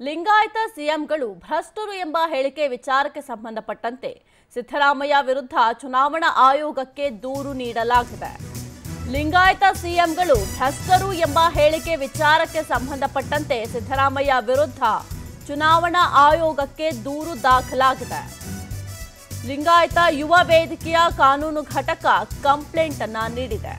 ಲಿಂಗಾಯತ ಸಿಎಂಗಳು ಭ್ರಷ್ಟರು ಎಂಬ ಹೇಳಿಕೆ ವಿಚಾರಕ್ಕೆ ಸಂಬಂಧಪಟ್ಟಂತೆ ಸಿದ್ದರಾಮಯ್ಯ ವಿರುದ್ಧ ಚುನಾವಣಾ ಆಯೋಗಕ್ಕೆ ದೂರು ನೀಡಲಾಗಿದೆ. ಲಿಂಗಾಯತ ಸಿಎಂಗಳು ಭ್ರಷ್ಟರು ಎಂಬ ಹೇಳಿಕೆ ವಿಚಾರಕ್ಕೆ ಸಂಬಂಧಪಟ್ಟಂತೆ ಸಿದ್ದರಾಮಯ್ಯ ವಿರುದ್ಧ ಚುನಾವಣಾ ಆಯೋಗಕ್ಕೆ ದೂರು ದಾಖಲಾಗಿದೆ. ಲಿಂಗಾಯತ ಯುವ ವೇದಿಕೆಯ ಕಾನೂನು ಘಟಕ ಕಂಪ್ಲೇಂಟ್ ಅನ್ನು ನೀಡಿದೆ.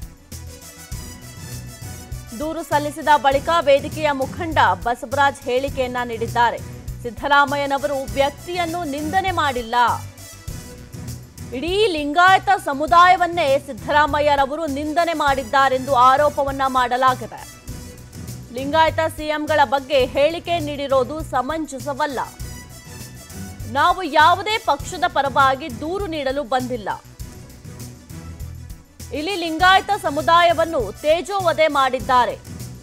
ದೂರು ಸಲ್ಲಿಸಿದ ಬಳಿಕ ವೇದಿಕೆಯ ಮುಖಂಡ ಬಸವರಾಜ್ ಹೇಳಿಕೆಯನ್ನ ನೀಡಿದ್ದಾರೆ. ಸಿದ್ದರಾಮಯ್ಯನವರು ವ್ಯಕ್ತಿಯನ್ನು ನಿಂದನೆ ಮಾಡಿಲ್ಲ, ಇಡೀ ಲಿಂಗಾಯತ ಸಮುದಾಯವನ್ನೇ ಸಿದ್ದರಾಮಯ್ಯರವರು ನಿಂದನೆ ಮಾಡಿದ್ದಾರೆಂದು ಆರೋಪವನ್ನ ಮಾಡಲಾಗಿದೆ. ಲಿಂಗಾಯತ ಸಿಎಂಗಳ ಬಗ್ಗೆ ಹೇಳಿಕೆ ನೀಡಿರೋದು ಸಮಂಜಸವಲ್ಲ. ನಾವು ಯಾವುದೇ ಪಕ್ಷದ ಪರವಾಗಿ ದೂರು ನೀಡಲು ಬಂದಿಲ್ಲ. ಇಲ್ಲಿ ಲಿಂಗಾಯತ ಸಮುದಾಯವನ್ನು ತೇಜೋವಧೆ ಮಾಡಿದ್ದಾರೆ.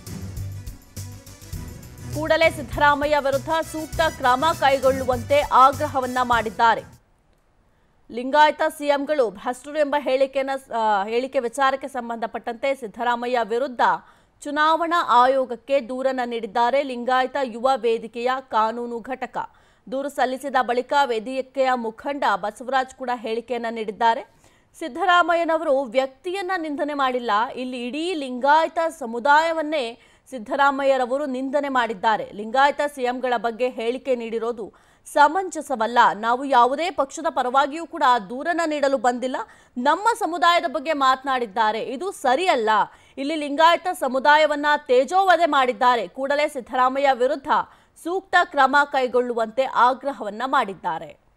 ಕೂಡಲೇ ಸಿದ್ದರಾಮಯ್ಯ ವಿರುದ್ಧ ಸೂಕ್ತ ಕ್ರಮ ಕೈಗೊಳ್ಳುವಂತೆ ಆಗ್ರಹವನ್ನ ಮಾಡಿದ್ದಾರೆ. ಲಿಂಗಾಯತ ಸಿಎಂಗಳು ಭ್ರಷ್ಟರು ಎಂಬ ಹೇಳಿಕೆ ವಿಚಾರಕ್ಕೆ ಸಂಬಂಧಪಟ್ಟಂತೆ ಸಿದ್ದರಾಮಯ್ಯ ವಿರುದ್ಧ ಚುನಾವಣಾ ಆಯೋಗಕ್ಕೆ ದೂರನ್ನ ನೀಡಿದ್ದಾರೆ. ಲಿಂಗಾಯತ ಯುವ ವೇದಿಕೆಯ ಕಾನೂನು ಘಟಕ ದೂರು ಸಲ್ಲಿಸಿದ ಬಳಿಕ ವೇದಿಕೆಯ ಮುಖಂಡ ಬಸವರಾಜ್ ಕೂಡ ಹೇಳಿಕೆಯನ್ನ ನೀಡಿದ್ದಾರೆ. ಸಿದ್ದರಾಮಯ್ಯನವರು ವ್ಯಕ್ತಿಯನ್ನ ನಿಂದನೆ ಮಾಡಿಲ್ಲ, ಇಲ್ಲಿ ಇಡೀ ಲಿಂಗಾಯತ ಸಮುದಾಯವನ್ನೇ ಸಿದ್ದರಾಮಯ್ಯರವರು ನಿಂದನೆ ಮಾಡಿದ್ದಾರೆ. ಲಿಂಗಾಯತ ಸಿಎಂಗಳ ಬಗ್ಗೆ ಹೇಳಿಕೆ ನೀಡಿರೋದು ಸಮಂಜಸವಲ್ಲ. ನಾವು ಯಾವುದೇ ಪಕ್ಷದ ಪರವಾಗಿಯೂ ಕೂಡ ದೂರನ್ನ ನೀಡಲು ಬಂದಿಲ್ಲ. ನಮ್ಮ ಸಮುದಾಯದ ಬಗ್ಗೆ ಮಾತನಾಡಿದ್ದಾರೆ, ಇದು ಸರಿಯಲ್ಲ. ಇಲ್ಲಿ ಲಿಂಗಾಯತ ಸಮುದಾಯವನ್ನ ತೇಜೋವಧೆ ಮಾಡಿದ್ದಾರೆ. ಕೂಡಲೇ ಸಿದ್ದರಾಮಯ್ಯ ವಿರುದ್ಧ ಸೂಕ್ತ ಕ್ರಮ ಕೈಗೊಳ್ಳುವಂತೆ ಆಗ್ರಹವನ್ನ ಮಾಡಿದ್ದಾರೆ.